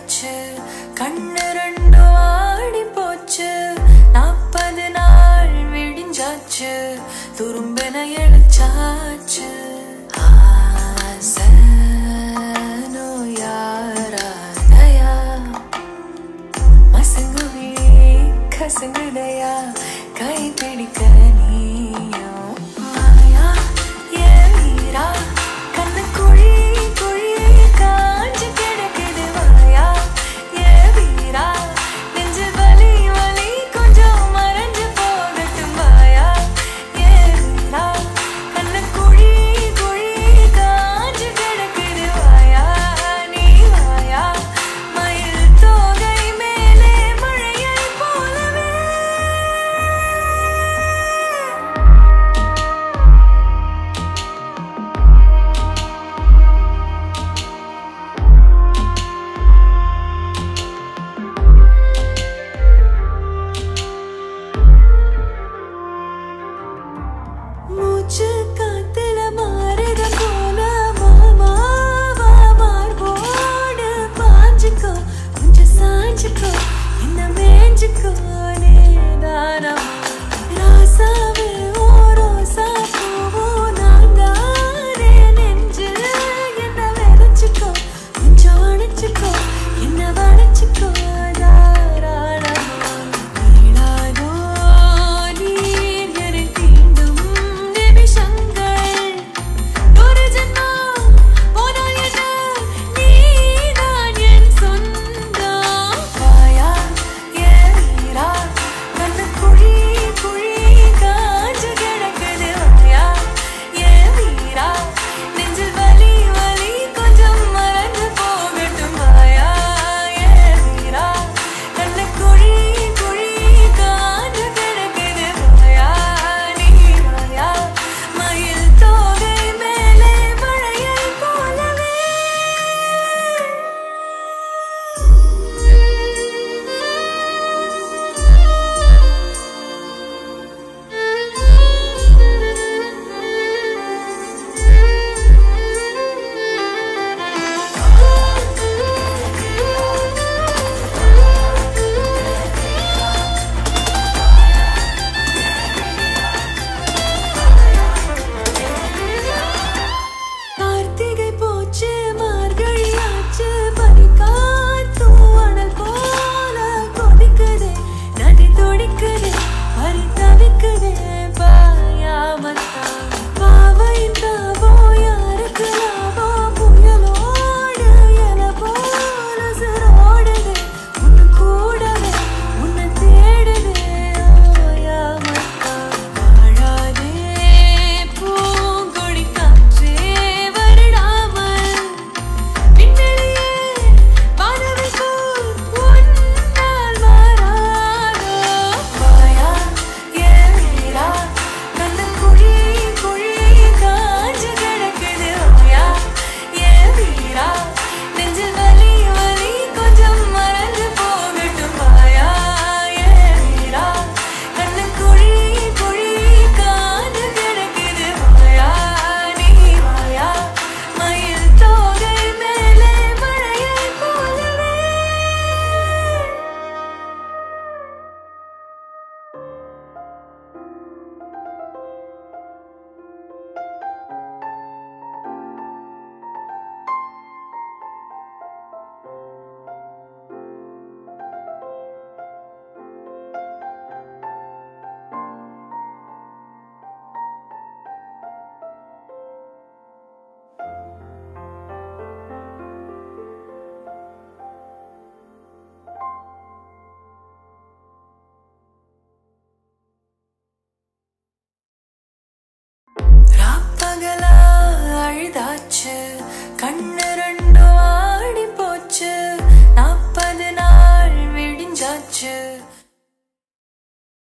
ஆச்சு கண்ணு ரெண்டும் ஆடி போச்சு 40 நாள் விடிஞ்சாச்சு துரும்பென எழுச்சாச்சு ஆசனோ யாராதயா மசங்குவி கசங்குதையா கை பிடிக்க நீயோ மாயா ஏரா கண்ணு குழி குழி காஞ்சு கிடக்குது மாயா ஏ வீரா நெஞ்சு வலி வலி கொஞ்சம் மறைஞ்சு போகட்டும் மாயா ஏ வீரா கண்ணு குழி குழி காஞ்சு கிடக்குது மாயா நீ மாயா மயில் தோகை மேலே மழையை போலவே மூச்சு காத்துல மாறுத போல மாமாவா மார்போடு பாஞ்சுக்கோ கொஞ்சம் சாஞ்சுக்கோ என்ன மேஞ்சுக்கோ நேதானமா ராசாவே ஓ ரோசா பூவோ நான் தானே நெஞ்சில் என்ன விதைச்சுக்கோ கொஞ்சம் அணைச்சுக்கோ என்ன வளைச்சுக்கோ தாராளமா நீளாதோ நீர் என தீண்டும் நிமிஷங்கள் ஒரு ஜென்மம் போனால் என்ன நீதான் என் சொந்தம் வாயா ஏ வீரா கண்ணு குழி குழி காஞ்சு கிடக்குது வாயா ஏ வீரா நெஞ்சில் வலி வலி கொஞ்சம் மறைஞ்சு போகட்டும் வாயா ஏ வீரா கண்ணு குழி குழி காஞ்சு கிடக்குது வாயா நீ வாயா மயில் தோகை மேலே மழையை போலவே கார்த்திகை போச்சு மார்கழி ஆச்சு பனிக்காத்தும் அனல் போல கொதிக்குதே நதி துடிக்குதே பறி தவிக்குதே பாயாமத்தான் பாவையின் தாவோ யாருக்கு லாபோ புயலோடு எல போல சிரோடுதே உன்னு கூடவே உன்னை தேடுதே ஓயாமத்தான் வாழாதே பூங்கொடி காற்றே வருடாமல் விண்வெளியே வானவில் போல் உன்னால் மாறாதோ வாயா ஏ வீரா கண்ணு குழி குழி காஞ்சு கிடக்குது வாயா ஏ வீரா நெஞ்சில் வலி வலி கொஞ்சம் மறைஞ்சு போகட்டும் வாயா ஏ வீரா கண்ணு குழி குழி காஞ்சு கிடக்குது வாயா நீ வாயா மயில் தோகை மேலே மழையை போலவே ராப்பகலா அழுதாச்சு கண்ணு